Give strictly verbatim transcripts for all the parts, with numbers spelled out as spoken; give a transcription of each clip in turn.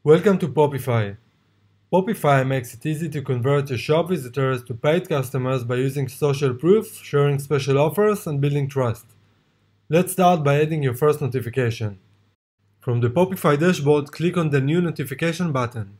Welcome to Popify. Popify makes it easy to convert your shop visitors to paid customers by using social proof, sharing special offers, and building trust. Let's start by adding your first notification. From the Popify dashboard, click on the New Notification button.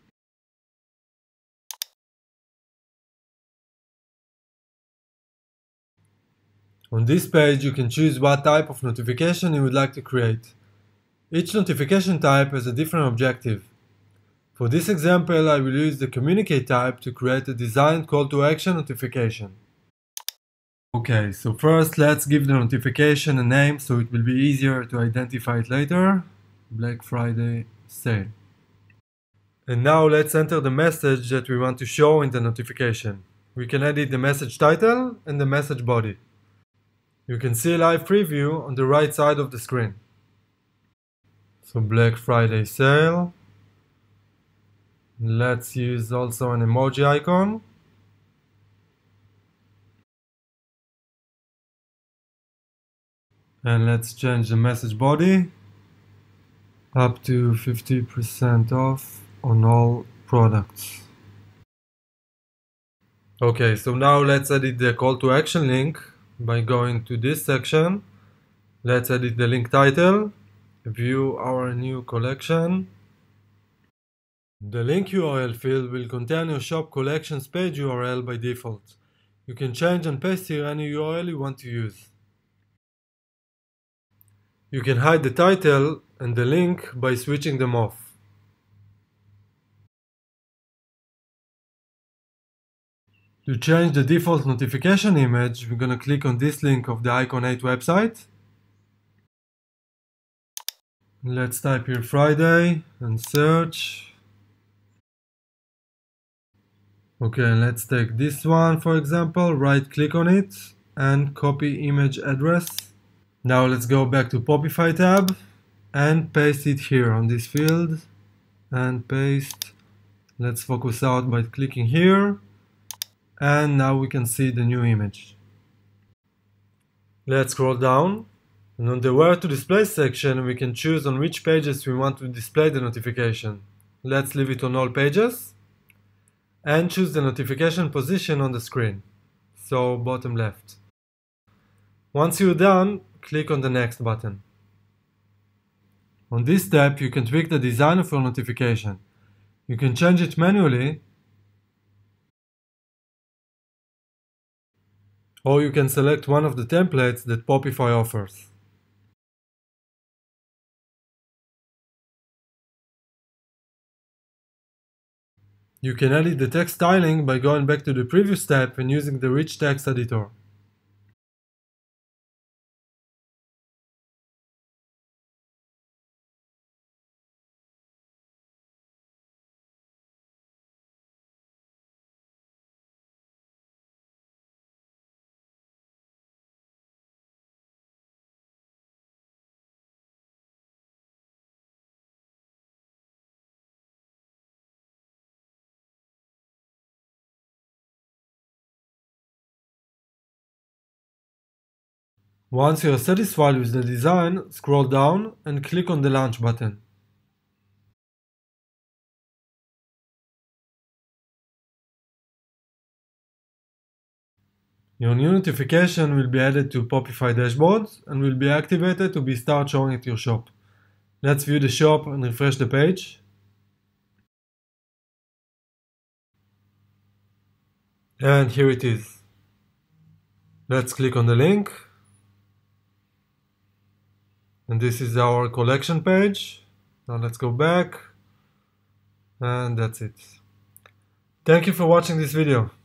On this page, you can choose what type of notification you would like to create. Each notification type has a different objective. For this example, I will use the Communicate type to create a designed call to action notification. Okay, so first let's give the notification a name so it will be easier to identify it later. Black Friday sale. And now let's enter the message that we want to show in the notification. We can edit the message title and the message body. You can see a live preview on the right side of the screen. So Black Friday sale. Let's use also an emoji icon. And let's change the message body. Up to fifty percent off on all products. Okay, so now let's edit the call to action link by going to this section. Let's edit the link title. View our new collection. The link U R L field will contain your shop collections page U R L by default. You can change and paste here any U R L you want to use. You can hide the title and the link by switching them off. To change the default notification image, we're gonna click on this link of the Icon eight website. Let's type here Friday and search. Okay, let's take this one for example, right click on it and copy image address. Now let's go back to Popify tab and paste it here on this field and paste. Let's focus out by clicking here and now we can see the new image. Let's scroll down and on the Where to Display section we can choose on which pages we want to display the notification. Let's leave it on all pages. And choose the notification position on the screen, so bottom left. Once you're done, click on the Next button. On this step, you can tweak the design of your notification. You can change it manually, or you can select one of the templates that Popify offers. You can edit the text styling by going back to the previous step and using the Rich Text editor. Once you are satisfied with the design, scroll down and click on the Launch button. Your new notification will be added to Popify dashboard and will be activated to be start showing at your shop. Let's view the shop and refresh the page. And here it is. Let's click on the link. And this is our collection page. Now let's go back. And that's it. Thank you for watching this video.